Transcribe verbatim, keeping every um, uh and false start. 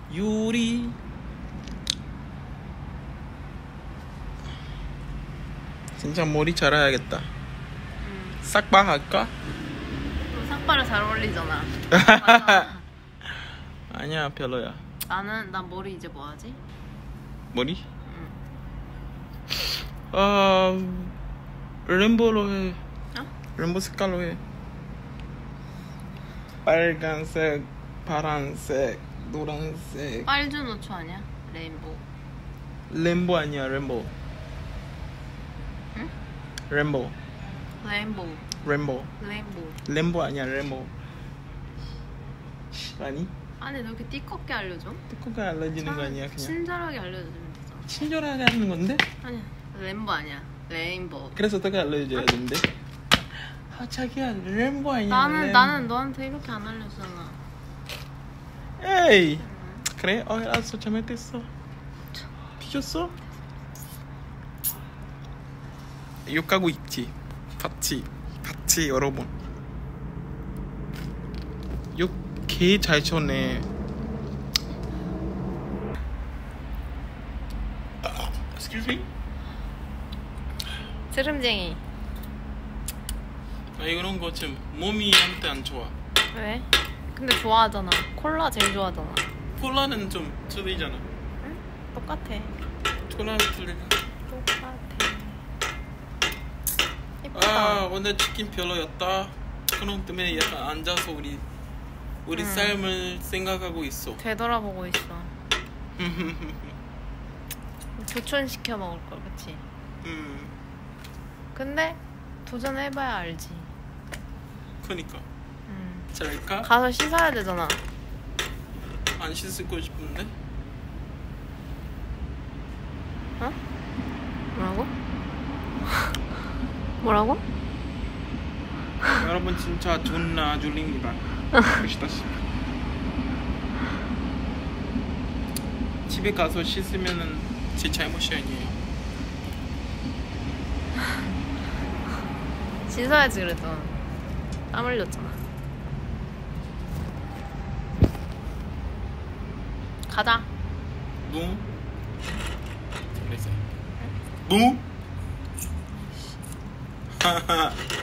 요리. 진짜 머리 자라야겠다. 응. 싹바 할까? 또 삭발을 잘 어울리잖아. 아니야, 별로야. 나는 난 머리 이제 뭐 하지? 머리? 응. 아, 램보로 해. 어? 램보 색깔로 해. 빨간색, 파란색, 노란색. 빨주노초 아니야? 레인보우. 램보 아니야, 램보. 응? 램보. 레인보우. 램보. 레인보우. 램보 아니야, 램보. 아니? 아니 너 이렇게 띠껍게 알려줘? 띠껍게 알려지는 거 아니야, 그냥. 친절하게 알려주면 되잖아. 친절하게 하는 건데? 아니야. 레인보 아니야. 레인보우. 그래서 어떻게 알려줘야 되는데? 아, 자기야, 램보 아니야. 나는 램보. 나는 너한테 이렇게 안 알려주잖아. 에이. 응. 그래? 어, 알았어. 잘못했어. 뒤졌어? 욕하고 있지. 봤지? 봤지, 여러분. 욕 개 잘 쳤네. Excuse me? 트름쟁이. 아, 이런 거 좀 몸이 한테 안 좋아. 왜? 근데 좋아하잖아. 콜라 제일 좋아하잖아. 콜라는 좀 틀리잖아. 응? 똑같아. 콜라는 틀리잖아. 똑같아. 예쁘다. 아, 오늘 치킨 별로였다. 그런 때문에 약간 앉아서 우리 우리 응. 삶을 생각하고 있어. 되돌아보고 있어. 교촌시켜 먹을 걸, 그치? 음, 근데 도전해봐야 알지. 그니까. 응. 잘할까? 가서 씻어야 되잖아. 안 씻고 싶은데? 어? 뭐라고? 뭐라고? 여러분 진짜 존나 졸립니다. 보시다시피. 집에 가서 씻으면은 제 잘못이 아니에요. 씻어야지 그래도. 땀 흘렸잖아. 가자. 무? 그래서 무? 하하.